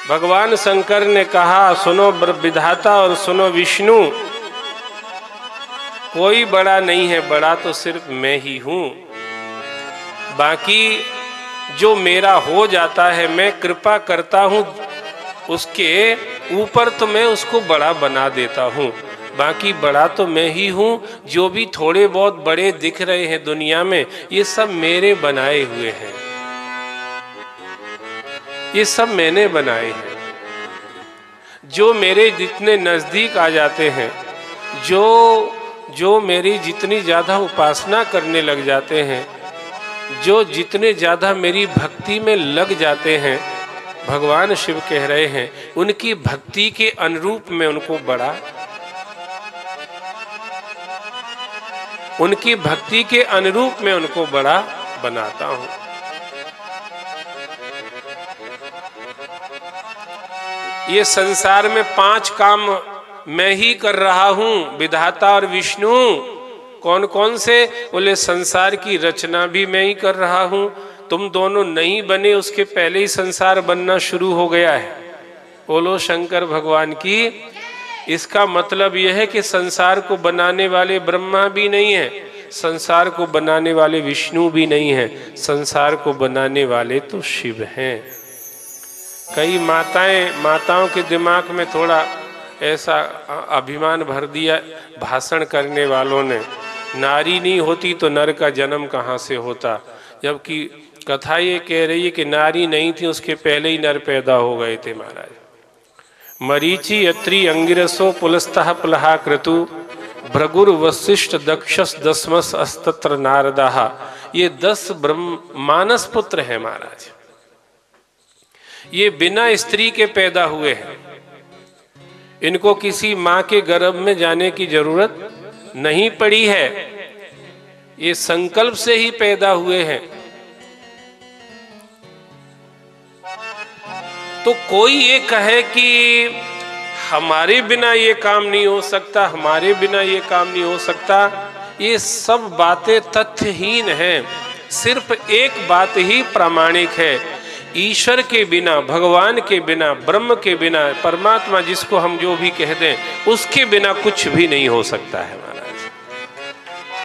भगवान शंकर ने कहा, सुनो विधाता और सुनो विष्णु, कोई बड़ा नहीं है, बड़ा तो सिर्फ मैं ही हूं। बाकी जो मेरा हो जाता है, मैं कृपा करता हूं उसके ऊपर, तो मैं उसको बड़ा बना देता हूं। बाकी बड़ा तो मैं ही हूं। जो भी थोड़े बहुत बड़े दिख रहे हैं दुनिया में, ये सब मेरे बनाए हुए हैं, ये सब मैंने बनाए हैं। जो मेरे जितने नजदीक आ जाते हैं, जो मेरी जितनी ज्यादा उपासना करने लग जाते हैं, जो जितने ज्यादा मेरी भक्ति में लग जाते हैं, भगवान शिव कह रहे हैं, उनकी भक्ति के अनुरूप में उनको बड़ा, उनकी भक्ति के अनुरूप में उनको बड़ा बनाता हूं। ये संसार में 5 काम मैं ही कर रहा हूं, विधाता और विष्णु। कौन कौन से? बोले संसार की रचना भी मैं ही कर रहा हूं। तुम दोनों नहीं बने उसके पहले ही संसार बनना शुरू हो गया है। बोलो शंकर भगवान की। इसका मतलब यह है कि संसार को बनाने वाले ब्रह्मा भी नहीं है, संसार को बनाने वाले विष्णु भी नहीं है, संसार को बनाने वाले तो शिव हैं। कई माताओं के दिमाग में थोड़ा ऐसा अभिमान भर दिया भाषण करने वालों ने, नारी नहीं होती तो नर का जन्म कहाँ से होता। जबकि कथा ये कह रही है कि नारी नहीं थी उसके पहले ही नर पैदा हो गए थे महाराज। मरीचि अत्रि अंगिरसो पुलस्तः पुलहा क्रतु भृगुर वशिष्ठ दक्षस दशमस अस्तत्र नारदाः। ये 10 मानस पुत्र हैं महाराज। ये बिना स्त्री के पैदा हुए हैं, इनको किसी माँ के गर्भ में जाने की जरूरत नहीं पड़ी है, ये संकल्प से ही पैदा हुए हैं। तो कोई ये कहे कि हमारे बिना ये काम नहीं हो सकता, हमारे बिना ये काम नहीं हो सकता, ये सब बातें तथ्यहीन हैं। सिर्फ एक बात ही प्रामाणिक है, ईश्वर के बिना, भगवान के बिना, ब्रह्म के बिना, परमात्मा जिसको हम जो भी कह दें, उसके बिना कुछ भी नहीं हो सकता है।